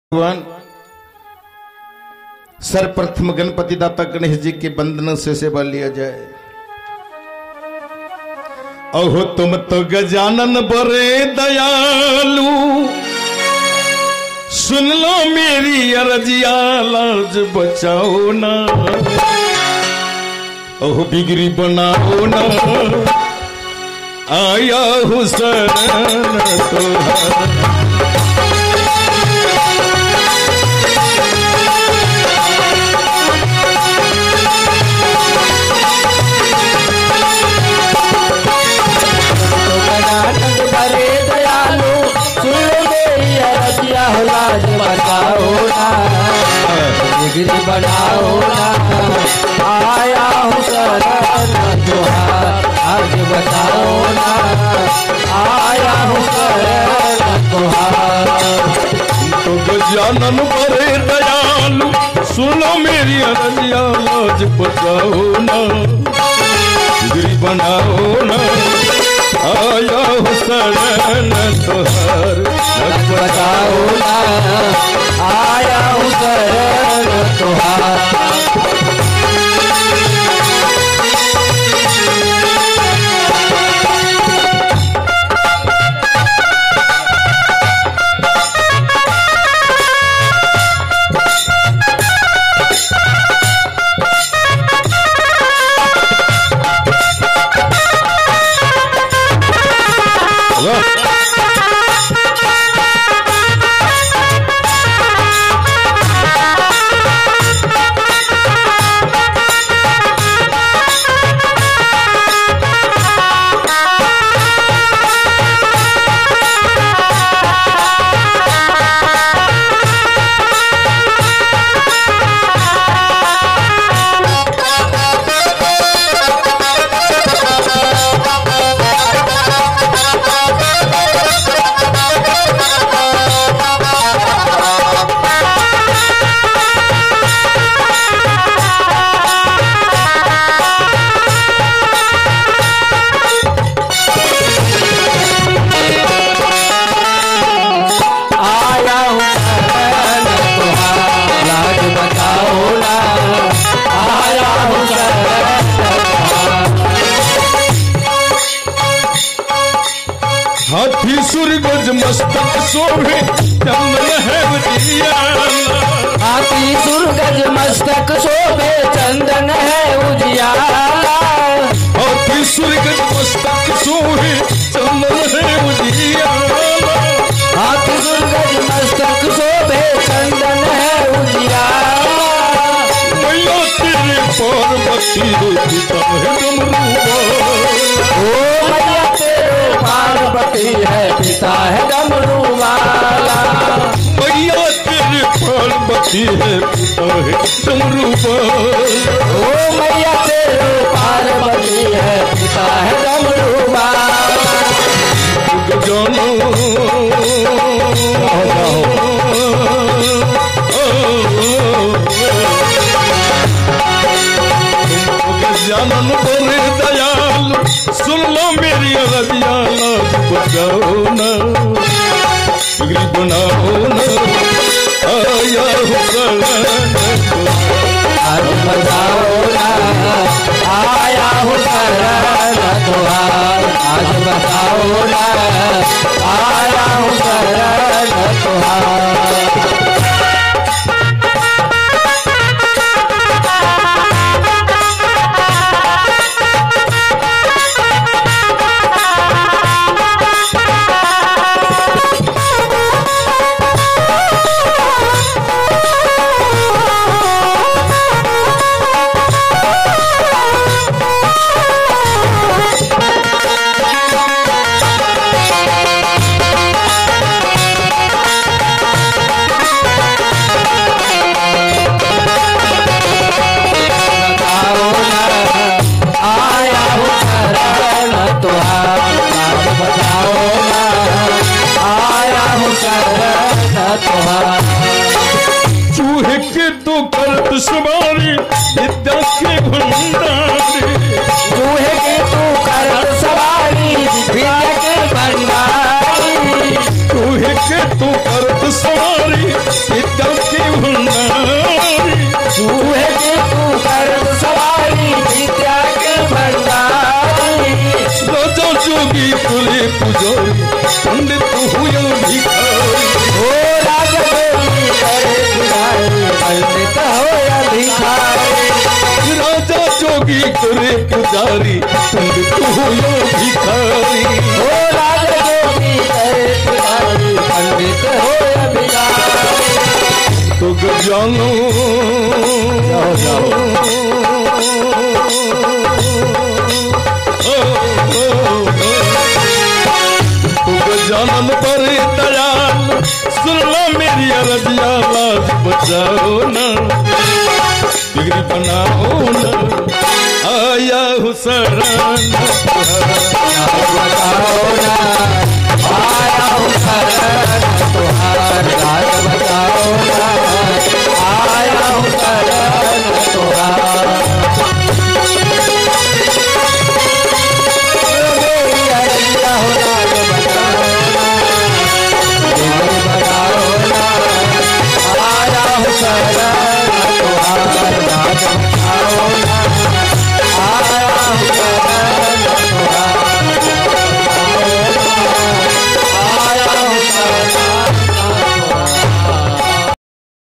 भगवान सर्वप्रथम गणपति दाता गणेश जी के बंदन से सेवा लिया जाए। अहो तुम तो गजानन बड़े दयालु, सुन लो मेरी अर्जिया लाज बचाओ ना। अहो बिगड़ी बनाओ ना, आया हूँ शरण तुम्हारा। लाज बचाओ ना, बिगड़ी बनाओ ना, आया हूँ शरण तुहार। आज बचाओ ना, आया हूँ शरण तुहार। तो गजानन बड़े दयालु, सुनो मेरी अर्जिया लाज बचाओ ना, बिगड़ी बनाओ ना, आया हूँ शरण तुहार। बचाओ ना, आया हूँ शरण तुहार। हाथी सुर गज मस्तक शोभे चंदन है उजियाला। हाथी सुर गज मस्तक शोभे चंदन है उजियाला। हाथी सुर गज मस्तक शोभे चंदन है उजियाला। हाथी सुर गज मस्तक शोभे चंदन है उजियाला। मैया तेरे पार्वती पिता है डमरू। ओ मैया तेरे पार्वती है पिता है डमरू वाला। मैया तेरे पार्वती है पिता है डमरू वाला। ओ मैया तेरे पार्वती है पिता है डमरू वाला। गजानन गजानन बड़े दयालु, सुन लो मेरी अर्जिया लाज बचाओ ना, बिगड़ी बनाओ ना, आया हूँ शरण तुहार। आज बचाओ ना, आया हूँ शरण तुहार। आज बचाओ ना, आया हूँ शरण तुहार। चूहे के तो करत सवारी विद्या के भंडारी। चूहे के तो करत सवारी विद्या के भंडारी। चूहे के तो करत सवारी तुरे पुजारी पंडित हो या भिखारी। ओ राज जोगी तेरे पुजारी पंडित हो या भिखारी। तो गजानो तो गजानन पर दयाल सुन लो मेरी अरजिया लाज बचाओ ना बिगड़ी बनाओ ना आया हूँ शरण बताओ ना आया हूँ शरण तुहार राज बताओ